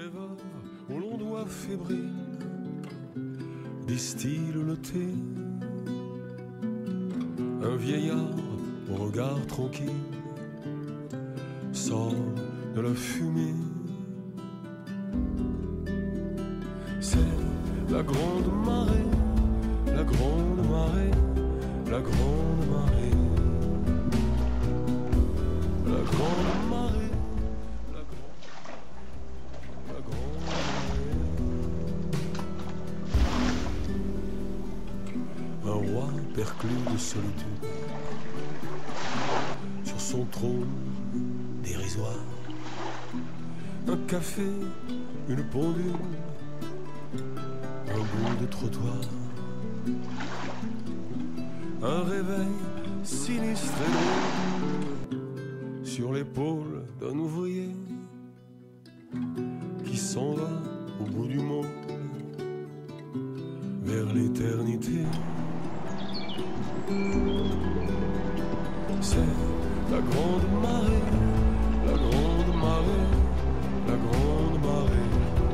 rêveur au long doigt fébrile distille le thé. Un vieillard au regard tranquille sort de la fumée. C'est la grande marée, la grande marée, la grande marée, la grande marée, la grande marée. Un roi perclus de solitude sur son trône dérisoire. Un café, une pendule, un bout de trottoir. Un réveil sinistre et drôle sur l'épaule d'un ouvrier qui s'en va au bout du monde vers l'éternité. C'est la grande marée, la grande marée, la grande marée,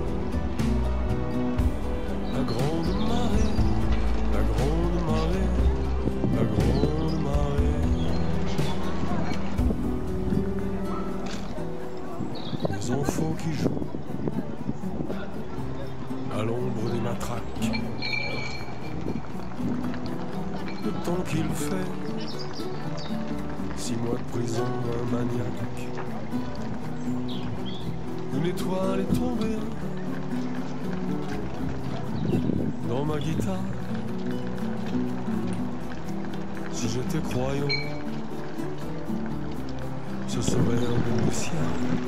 la grande marée, la grande marée, la grande marée. Les enfants qui jouent à l'ombre des matraques. Le temps qu'il fait, 6 mois de prison, un maniaque. Une étoile est tombée dans ma guitare. Si j'étais croyant, ce serait un bon ciel.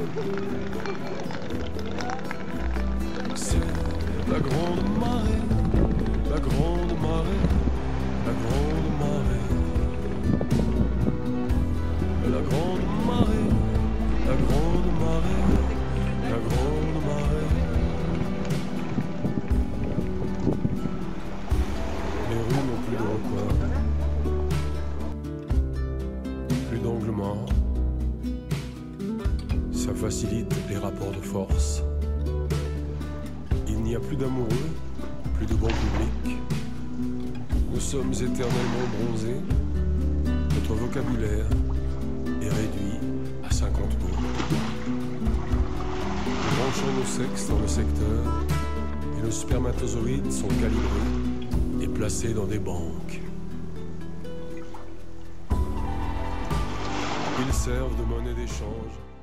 C'est la grande marée, la grande marée, la grande marée, la grande marée, la grande marée, la grande marée. Les rues n'ont plus de recoin, plus d'angle mort. Ça facilite les rapports de force. Il n'y a plus d'amoureux, plus de banc public. Nous sommes éternellement bronzés. Notre vocabulaire est réduit à 50 mots. Nous branchons nos sexes dans le secteur et nos spermatozoïdes sont calibrés et placés dans des banques. Ils servent de monnaie d'échange